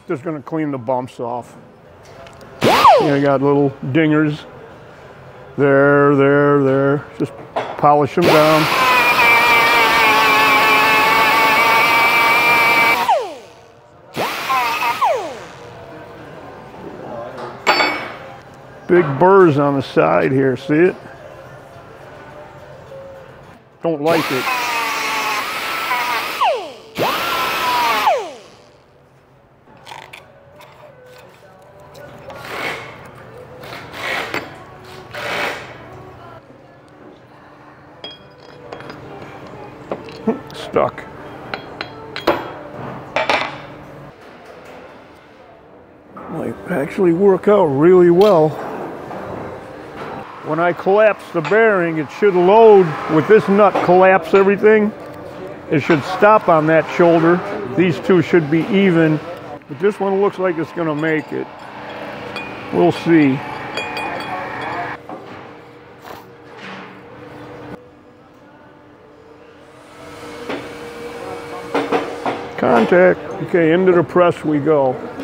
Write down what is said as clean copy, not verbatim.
Just gonna clean the bumps off. You got little dingers. There. Just polish them down. Big burrs on the side here, see it? Don't like it. Stuck. Might actually work out really well. When I collapse the bearing, it should load with this nut, collapse everything. It should stop on that shoulder. These two should be even, but this one looks like it's gonna make it. We'll see. Contact. Okay, into the press we go.